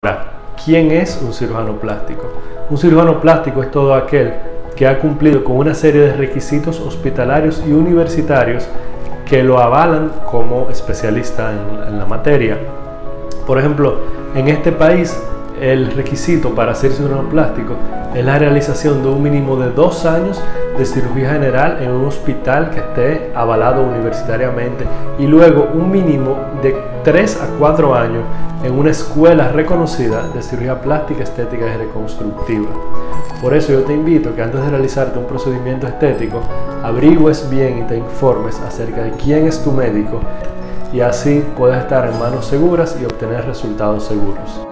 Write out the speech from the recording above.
Ahora, ¿quién es un cirujano plástico? Un cirujano plástico es todo aquel que ha cumplido con una serie de requisitos hospitalarios y universitarios que lo avalan como especialista en la materia. Por ejemplo, en este país el requisito para ser cirujano plástico es la realización de un mínimo de 2 años de cirugía general en un hospital que esté avalado universitariamente y luego un mínimo de 3 a 4 años en una escuela reconocida de cirugía plástica, estética y reconstructiva. Por eso yo te invito a que antes de realizarte un procedimiento estético, averigües bien y te informes acerca de quién es tu médico y así puedas estar en manos seguras y obtener resultados seguros.